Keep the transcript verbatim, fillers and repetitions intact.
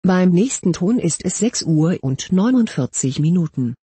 Beim nächsten Ton ist es sechs Uhr und neunundvierzig Minuten.